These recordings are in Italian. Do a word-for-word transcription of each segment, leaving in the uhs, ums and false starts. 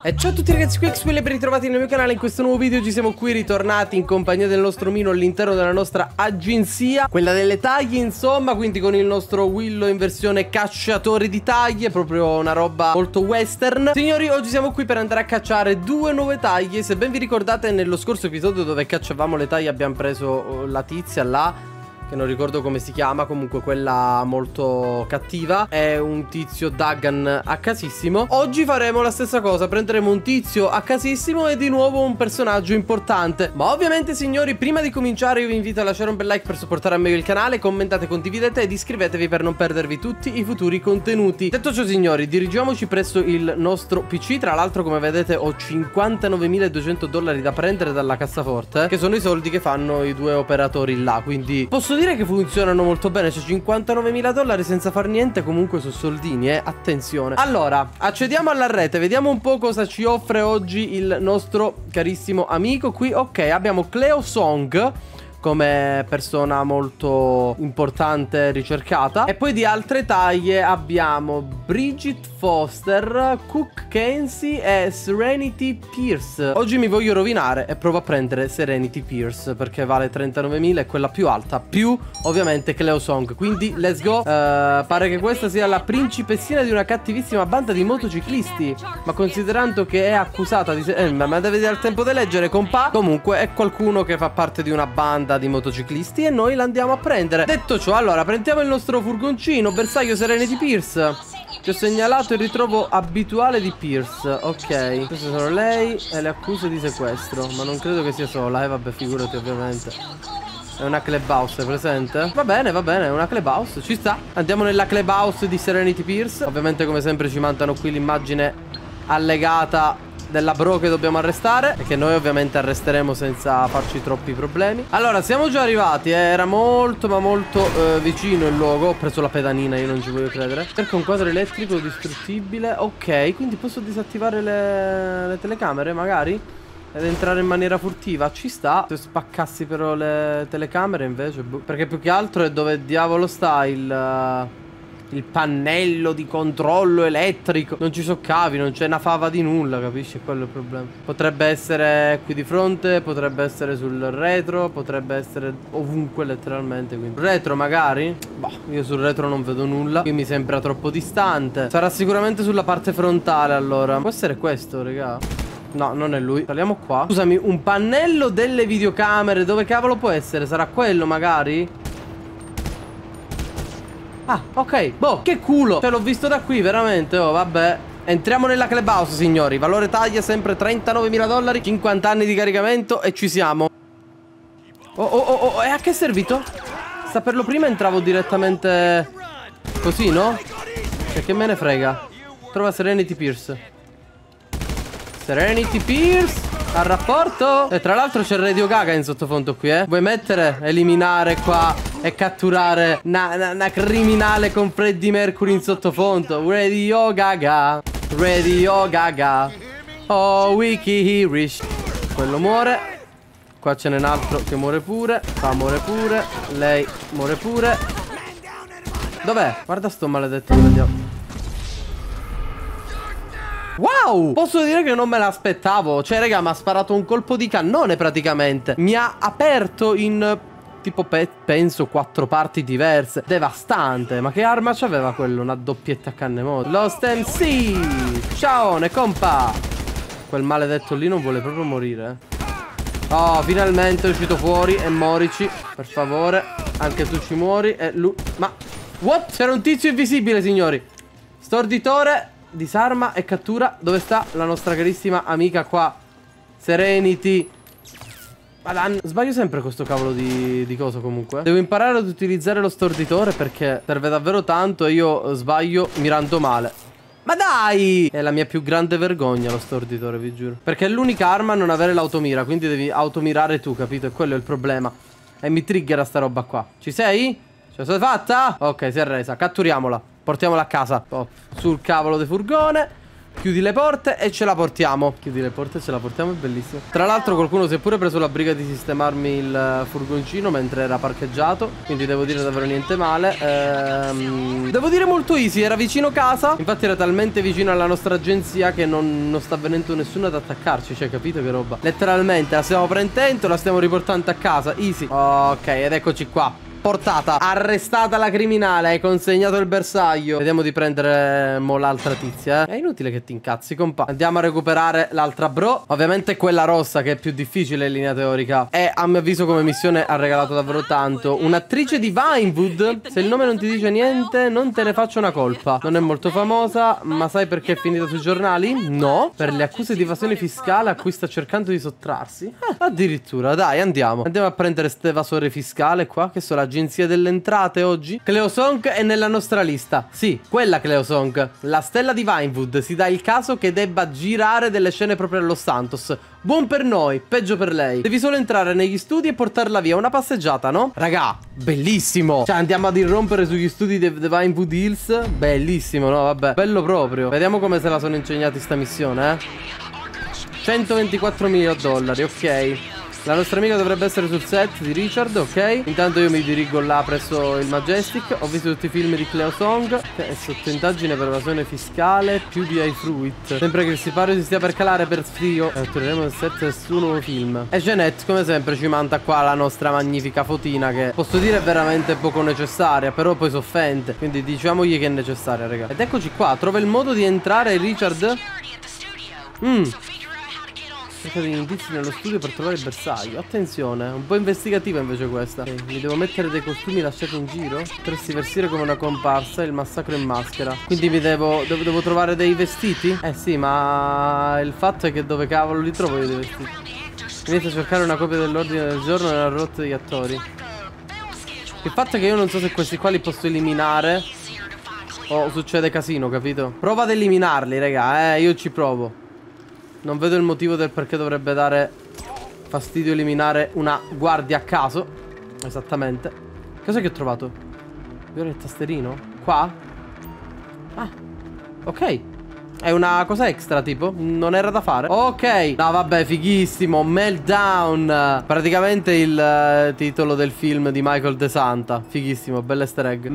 E ciao a tutti ragazzi, qui Xwill e ben ritrovati nel mio canale. In questo nuovo video ci siamo qui ritornati in compagnia del nostro Mino all'interno della nostra agenzia, quella delle taglie insomma, quindi con il nostro Willow in versione cacciatore di taglie, proprio una roba molto western. Signori, oggi siamo qui per andare a cacciare due nuove taglie. Se ben vi ricordate, nello scorso episodio dove cacciavamo le taglie abbiamo preso la tizia là, che non ricordo come si chiama, comunque quella molto cattiva. È un tizio Duggan a casissimo. Oggi faremo la stessa cosa, prenderemo un tizio a casissimo e di nuovo un personaggio importante. Ma ovviamente signori, prima di cominciare io vi invito a lasciare un bel like per supportare a me il canale, commentate, condividete ed iscrivetevi per non perdervi tutti i futuri contenuti. Detto ciò signori, dirigiamoci presso il nostro P C. Tra l'altro come vedete ho cinquantanovemiladuecento dollari da prendere dalla cassaforte, che sono i soldi che fanno i due operatori là, quindi posso dire che funzionano molto bene. Cioè cinquantanovemila dollari senza far niente, comunque sono soldini, eh, attenzione. Allora, accediamo alla rete, vediamo un po' cosa ci offre oggi il nostro carissimo amico qui. Ok, abbiamo Cleo Song come persona molto importante, ricercata. E poi di altre taglie abbiamo Bridget Foster, Cook Kenzie e Serenity Pierce. Oggi mi voglio rovinare e provo a prendere Serenity Pierce perché vale trentanovemila, è quella più alta, più ovviamente Cleo Song. Quindi let's go. uh, Pare che questa sia la principessina di una cattivissima banda di motociclisti, ma considerando che è accusata di... Eh, ma deve dare il tempo di leggere, compa. Comunque è qualcuno che fa parte di una banda di motociclisti e noi l'andiamo a prendere. Detto ciò, allora prendiamo il nostro furgoncino. Bersaglio Serenity Pierce. Ti ho segnalato il ritrovo abituale di Pierce. Ok, queste sono lei e le accuse di sequestro, ma non credo che sia sola. Eh vabbè, figurati, ovviamente è una clubhouse, è presente? Va bene, va bene, è una clubhouse, ci sta. Andiamo nella clubhouse di Serenity Pierce. Ovviamente come sempre ci mandano qui l'immagine allegata della bro che dobbiamo arrestare e che noi ovviamente arresteremo senza farci troppi problemi. Allora, siamo già arrivati, eh. Era molto ma molto eh, vicino il luogo. Ho preso la pedalina, io non ci voglio credere. Cerca un quadro elettrico distruttibile. Ok, quindi posso disattivare le, le telecamere magari ed entrare in maniera furtiva. Ci sta. Se spaccassi però le telecamere invece, perché più che altro è dove diavolo sta il... Uh... il pannello di controllo elettrico. Non ci so cavi, non c'è una fava di nulla, capisci? Quello è il problema. Potrebbe essere qui di fronte, potrebbe essere sul retro, potrebbe essere ovunque letteralmente. Quindi retro magari? Boh, io sul retro non vedo nulla. Qui mi sembra troppo distante. Sarà sicuramente sulla parte frontale allora. Può essere questo, raga? No, non è lui. Saliamo qua. Scusami, un pannello delle videocamere. Dove cavolo può essere? Sarà quello magari? Ah, ok, boh, che culo. Cioè l'ho visto da qui, veramente. Oh, vabbè. Entriamo nella clubhouse, signori. Valore taglia sempre trentanovemila dollari, cinquanta anni di caricamento e ci siamo. Oh, oh, oh, oh, e a che è servito? Saperlo prima entravo direttamente così, no? Cioè, che me ne frega. Trova Serenity Pierce. Serenity Pierce al rapporto. E tra l'altro c'è Radio Gaga in sottofondo qui, eh. Vuoi mettere, eliminare qua e catturare una, una, una criminale con Freddie Mercury in sottofondo? Radio Gaga, Radio Gaga, oh wiki Irish. Quello muore. Qua ce n'è un altro che muore pure. Qua muore pure. Lei muore pure. Dov'è? Guarda sto maledetto che vediamo. Wow! Posso dire che non me l'aspettavo. Cioè raga, mi ha sparato un colpo di cannone praticamente. Mi ha aperto in tipo pe penso quattro parti diverse. Devastante. Ma che arma c'aveva quello? Una doppietta a canne moto. Lost M C. Ciao, ne compa. Quel maledetto lì non vuole proprio morire. Oh, finalmente è uscito fuori. E morici, per favore. Anche tu ci muori. E lui... Ma... What? C'era un tizio invisibile, signori. Storditore. Disarma e cattura. Dove sta la nostra carissima amica qua? Serenity. Madonna. Sbaglio sempre questo cavolo di, di coso comunque. Devo imparare ad utilizzare lo storditore perché serve davvero tanto e io sbaglio mirando male. Ma dai! È la mia più grande vergogna lo storditore, vi giuro. Perché è l'unica arma a non avere l'automira. Quindi devi automirare tu, capito? E quello è il problema. E mi triggera sta roba qua. Ci sei? Ce la sei fatta? Ok, si è resa. Catturiamola. Portiamola a casa. Oh, sul cavolo del furgone. Chiudi le porte e ce la portiamo. Chiudi le porte e ce la portiamo, è bellissimo. Tra l'altro qualcuno si è pure preso la briga di sistemarmi il furgoncino mentre era parcheggiato, quindi devo dire davvero niente male. ehm, Devo dire molto easy, era vicino casa. Infatti era talmente vicino alla nostra agenzia che non, non sta venendo nessuno ad attaccarci. Cioè, capito che roba? Letteralmente la stiamo prendendo, la stiamo riportando a casa. Easy. Ok, ed eccoci qua. Portata, arrestata la criminale, hai consegnato il bersaglio. Vediamo di prendere mo l'altra tizia, eh. È inutile che ti incazzi, compa. Andiamo a recuperare l'altra bro. Ovviamente quella rossa, che è più difficile in linea teorica. E a mio avviso come missione ha regalato davvero tanto. Un'attrice di Vinewood. Se il nome non ti dice niente, non te ne faccio una colpa. Non è molto famosa, ma sai perché è finita sui giornali? No, per le accuse di evasione fiscale a cui sta cercando di sottrarsi. eh, Addirittura, dai, andiamo. Andiamo a prendere ste evasore fiscale qua, che sono la Agenzia delle Entrate oggi. Cleo Song è nella nostra lista. Sì, quella Cleo Song, la stella di Vinewood. Si dà il caso che debba girare delle scene proprio allo Santos. Buon per noi, peggio per lei. Devi solo entrare negli studi e portarla via. Una passeggiata, no? Raga, bellissimo. Cioè andiamo ad irrompere sugli studi di Vinewood Hills. Bellissimo, no? Vabbè, bello proprio. Vediamo come se la sono ingegnati sta missione, eh. centoventiquattromila dollari, ok. La nostra amica dovrebbe essere sul set di Richard, ok. Intanto io mi dirigo là presso il Majestic. Ho visto tutti i film di Cleo Song, che è sotto indagine per evasione fiscale, più di iFruit. Sempre che il sipario si stia per calare per sfrio. E torneremo al set del suo nuovo film. E Jeanette, come sempre, ci manda qua la nostra magnifica fotina, che posso dire è veramente poco necessaria, però poi si offende. Quindi diciamogli che è necessaria, raga. Ed eccoci qua, trova il modo di entrare, Richard. Mmm Cerca degli indizi nello studio per trovare il bersaglio. Attenzione, un po' investigativa invece questa. Okay, mi devo mettere dei costumi lasciati in giro? Potresti vestire come una comparsa, il massacro in maschera. Quindi mi devo, devo, devo trovare dei vestiti? Eh sì, ma il fatto è che dove cavolo li trovo io dei vestiti? Inizio a cercare una copia dell'ordine del giorno nella rotta degli attori. Il fatto è che io non so se questi qua li posso eliminare o succede casino, capito? Prova ad eliminarli, raga, eh, io ci provo. Non vedo il motivo del perché dovrebbe dare fastidio eliminare una guardia a caso. Esattamente. Cos'è che ho trovato? Io il tasterino? Qua? Ah, ok. È una cosa extra tipo. Non era da fare. Ok. No vabbè, fighissimo. Meltdown. Praticamente il uh, titolo del film di Michael De Santa. Fighissimo, bella easter egg.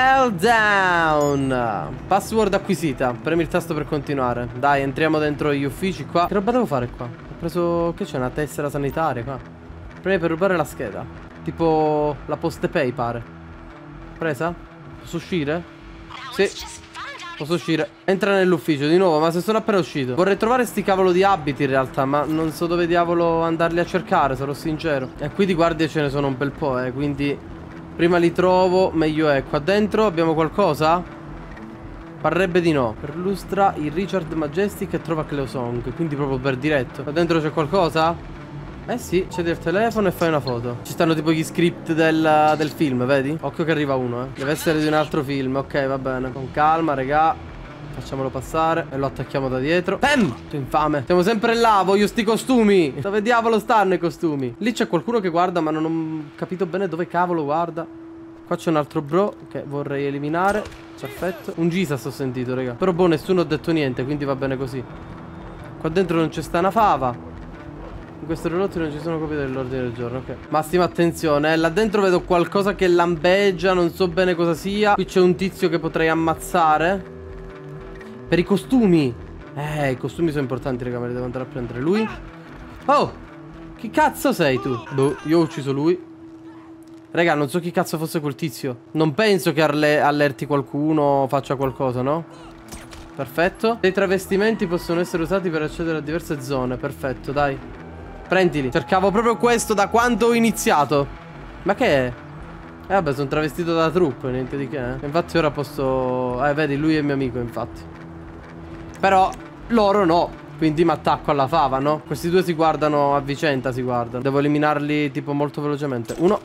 Meltdown. Password acquisita. Premi il tasto per continuare. Dai, entriamo dentro gli uffici qua. Che roba devo fare qua? Ho preso... Che c'è? Una tessera sanitaria qua. Premi per rubare la scheda. Tipo la PostePay pare. Presa? Posso uscire? Sì. Posso uscire. Entra nell'ufficio di nuovo. Ma se sono appena uscito. Vorrei trovare sti cavolo di abiti in realtà, ma non so dove diavolo andarli a cercare, sarò sincero. E qui di guardie ce ne sono un bel po', eh. Quindi prima li trovo meglio è. Qua dentro abbiamo qualcosa? Parrebbe di no. Perlustra il Richard Majestic e trova Cleo Song. Quindi proprio per diretto. Qua dentro c'è qualcosa? Eh sì, c'è del telefono e fai una foto. Ci stanno tipo gli script del, del film, vedi? Occhio che arriva uno, eh. Deve essere di un altro film, ok, va bene. Con calma, regà. Facciamolo passare e lo attacchiamo da dietro. Pem! Tu infame. Siamo sempre là, voglio sti costumi. Dove diavolo stanno i costumi? Lì c'è qualcuno che guarda, ma non ho capito bene dove cavolo guarda. Qua c'è un altro bro che vorrei eliminare. Perfetto. Un Jesus ho sentito, raga. Però boh, nessuno ha detto niente, quindi va bene così. Qua dentro non c'è sta una fava. In questo rilotto non ci sono copie dell'ordine del giorno, ok. Massima attenzione, eh. Là dentro vedo qualcosa che lampeggia, non so bene cosa sia. Qui c'è un tizio che potrei ammazzare. Per i costumi. Eh, i costumi sono importanti, raga, me li devo andare a prendere. Lui? Oh, chi cazzo sei tu? Boh, io ho ucciso lui. Raga, non so chi cazzo fosse quel tizio. Non penso che allerti qualcuno o faccia qualcosa, no? Perfetto. Dei travestimenti possono essere usati per accedere a diverse zone. Perfetto, dai. Prendili. Cercavo proprio questo da quando ho iniziato. Ma che è? Eh vabbè, sono travestito da troupe, niente di che, eh. Infatti ora posso... Eh, vedi, lui è mio amico, infatti. Però loro no. Quindi mi attacco alla fava, no? Questi due si guardano a vicenda, si guardano. Devo eliminarli tipo molto velocemente. Uno.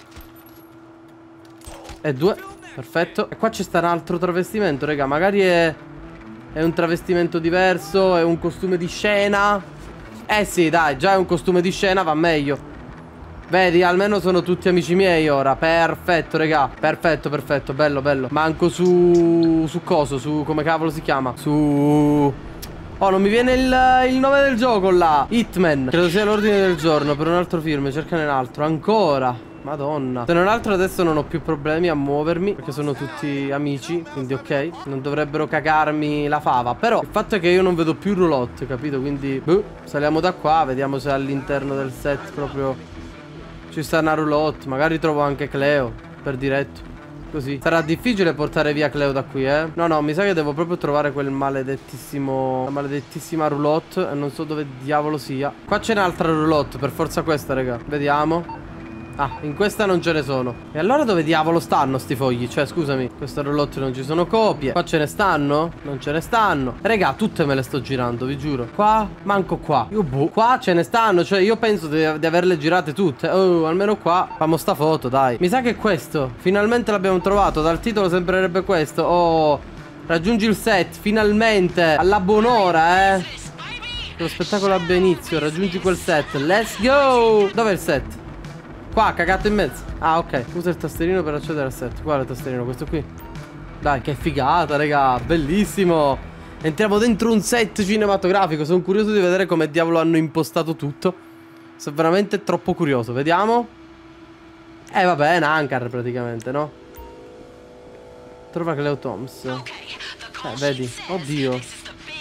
E due. Perfetto. E qua c'è sta un altro travestimento, raga. Magari è... È un travestimento diverso. È un costume di scena. Eh sì, dai, già è un costume di scena, va meglio. Vedi, almeno sono tutti amici miei ora. Perfetto, raga. Perfetto, perfetto, bello, bello. Manco su... Su coso, su... Come cavolo si chiama? Su... Oh, non mi viene il, il nome del gioco là. Hitman. Credo sia l'ordine del giorno per un altro film. Cercane un altro. Ancora. Madonna. Se non altro adesso non ho più problemi a muovermi, perché sono tutti amici, quindi ok. Non dovrebbero cagarmi la fava. Però il fatto è che io non vedo più roulotte, capito? Quindi boh, saliamo da qua. Vediamo se all'interno del set proprio ci sta una roulotte. Magari trovo anche Cleo per diretto. Così sarà difficile portare via Cleo da qui, eh. No, no, mi sa che devo proprio trovare quel maledettissimo, la maledettissima roulotte. E non so dove diavolo sia. Qua c'è un'altra roulotte, per forza questa, raga. Vediamo. Ah, in questa non ce ne sono. E allora dove diavolo stanno sti fogli? Cioè, scusami, questa roulotte non ci sono copie. Qua ce ne stanno? Non ce ne stanno. Raga, tutte me le sto girando, vi giuro. Qua, manco qua. Io boh. Qua ce ne stanno. Cioè, io penso di, di averle girate tutte. Oh, almeno qua. Famo sta foto, dai. Mi sa che è questo. Finalmente l'abbiamo trovato. Dal titolo sembrerebbe questo. Oh, raggiungi il set. Finalmente. Alla buon'ora, eh. Che lo spettacolo abbia inizio. Raggiungi quel set. Let's go. Dov'è il set? Qua, cagato in mezzo. Ah, ok. Usa il tasterino per accedere al set. Qual è il tasterino? Questo qui. Dai, che figata, raga. Bellissimo. Entriamo dentro un set cinematografico. Sono curioso di vedere come diavolo hanno impostato tutto. Sono veramente troppo curioso. Vediamo. Eh, vabbè, è un Anchor praticamente, no? Trova Cleo Toms. Eh, vedi. Oddio.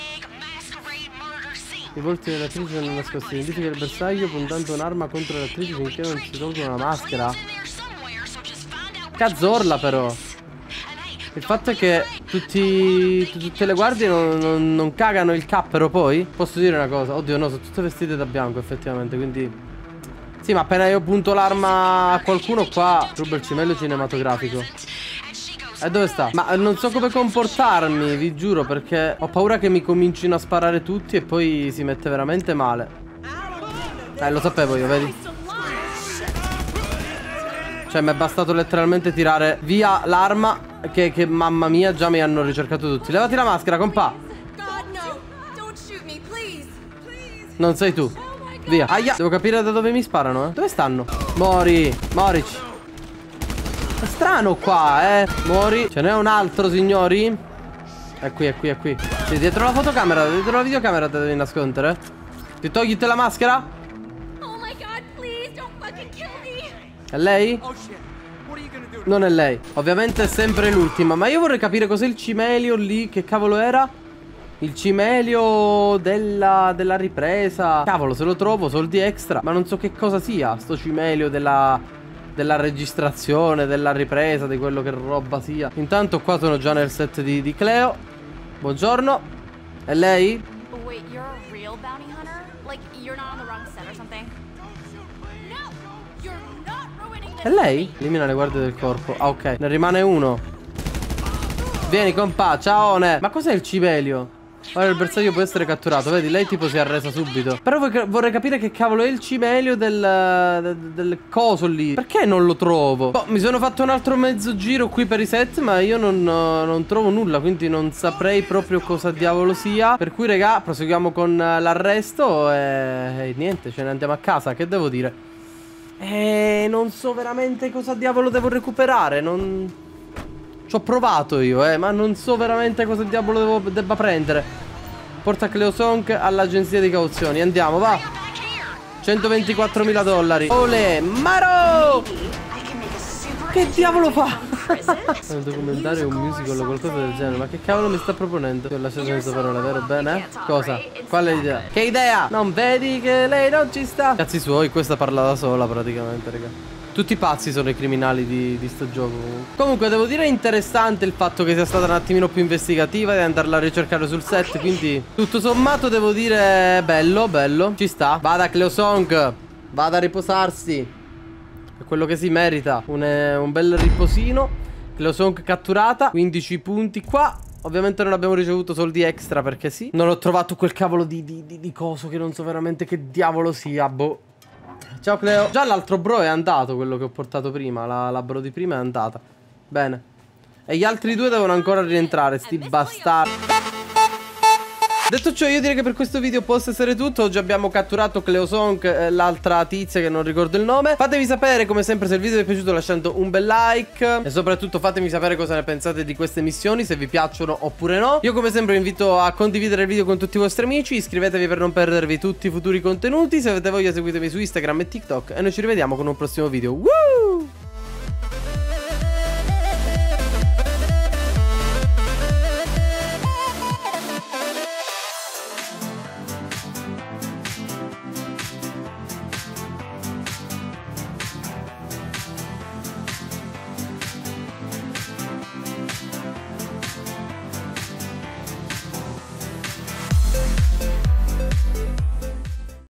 I volti dell'attrice sono nascosti. Identifica il bersaglio puntando un'arma contro l'attrice finché non si tolga una maschera. Cazzorla però. Il fatto è che tutti, tutte le guardie non, non, non cagano il cappero poi. Posso dire una cosa? Oddio no, sono tutte vestite da bianco effettivamente, quindi sì, ma appena io punto l'arma a qualcuno qua rubo il cimelio cinematografico. E dove sta? Ma non so come comportarmi, vi giuro, perché ho paura che mi comincino a sparare tutti e poi si mette veramente male. Eh, lo sapevo io, vedi? Cioè, mi è bastato letteralmente tirare via l'arma che, che, mamma mia, già mi hanno ricercato tutti. Levati la maschera, compà. Non sei tu. Via. Aia. Devo capire da dove mi sparano, eh. Dove stanno? Mori. Morici. È strano qua, eh. Muori. Ce n'è un altro, signori. È qui, è qui, è qui. Sì, dietro la fotocamera, dietro la videocamera te devi nascondere. Ti togli te la maschera? Oh my God, please, don't fucking kill me. È lei? Non è lei. Ovviamente è sempre l'ultima. Ma io vorrei capire cos'è il cimelio lì. Che cavolo era? Il cimelio della, della ripresa. Cavolo, se lo trovo, soldi extra. Ma non so che cosa sia sto cimelio della... della registrazione, della ripresa, di quello che roba sia. Intanto qua sono già nel set di, di Cleo. Buongiorno. È lei? Wait, you're a real bounty hunter? Like you're not on the wrong set or something? No, you're not ruining this. È lei? Elimina le guardie del corpo. Ah, ok. Ne rimane uno. Vieni, compà. Ciaone. Ma cos'è il cimelio? Ora il bersaglio può essere catturato. Vedi, lei tipo si è arresa subito. Però vorrei capire che cavolo è il cimelio del, del, del coso lì. Perché non lo trovo? Boh, mi sono fatto un altro mezzo giro qui per i set, ma io non, non trovo nulla, quindi non saprei proprio cosa diavolo sia. Per cui, raga, proseguiamo con l'arresto e, e niente, ce ne andiamo a casa. Che devo dire? E non so veramente cosa diavolo devo recuperare. Non... Ci ho provato io, eh, ma non so veramente cosa diavolo devo, debba prendere. Porta Cleo Song all'agenzia di cauzioni. Andiamo, va. centoventiquattromila dollari. Olè, Maro! Che diavolo fa? È un documentario, un musical o qualcosa del genere. Ma che cavolo mi sta proponendo? Ti ho lasciato senza parole, vero? Bene? Cosa? Qual è l'idea? Che idea? Non vedi che lei non ci sta? Cazzi suoi, questa parla da sola praticamente, raga. Tutti pazzi sono i criminali di, di sto gioco. Comunque devo dire interessante il fatto che sia stata un attimino più investigativa e andarla a ricercare sul set. Quindi tutto sommato devo dire bello, bello. Ci sta. Vada Cleo Song, vada a riposarsi. È quello che si merita. Un, eh, un bel riposino. Cleo Song catturata. quindici punti qua. Ovviamente non abbiamo ricevuto soldi extra perché sì. Non ho trovato quel cavolo di, di, di, di coso che non so veramente che diavolo sia. Boh. Ciao Cleo. Già l'altro bro è andato, quello che ho portato prima. La, la bro di prima è andata. Bene. E gli altri due devono ancora rientrare, sti bastardi. Detto ciò, io direi che per questo video possa essere tutto. Oggi abbiamo catturato Cleo Song, eh, l'altra tizia che non ricordo il nome. Fatemi sapere come sempre se il video vi è piaciuto lasciando un bel like, e soprattutto fatemi sapere cosa ne pensate di queste missioni, se vi piacciono oppure no. Io come sempre vi invito a condividere il video con tutti i vostri amici. Iscrivetevi per non perdervi tutti i futuri contenuti. Se avete voglia seguitemi su Instagram e TikTok, e noi ci rivediamo con un prossimo video. Woo!